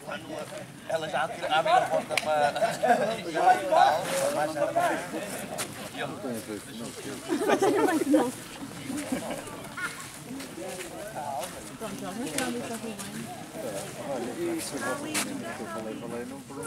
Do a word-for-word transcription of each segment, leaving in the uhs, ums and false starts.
Ela já abre a porta para... Pronto, já vamos tirar isso aqui, olha, isso eu falei, falei, não por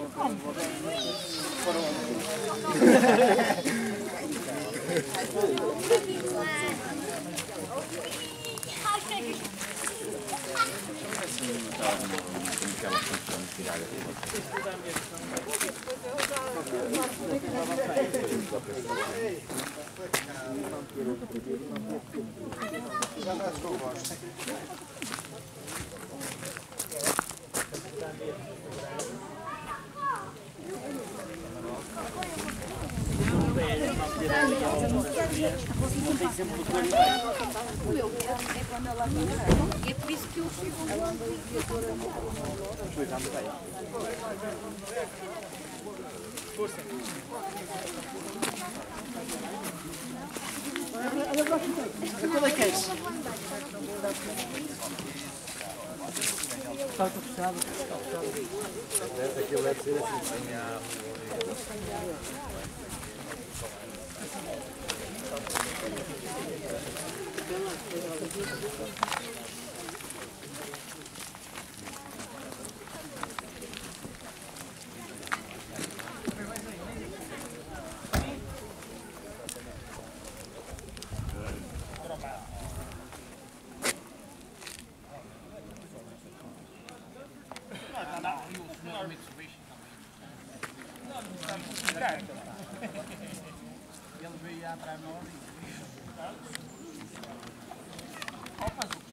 É quando ela vai. É por isso que eu fico. Ela anda força. Qual é que é isso? Está fechado. aquilo deve ser assim. Ele veio atrás de nós e...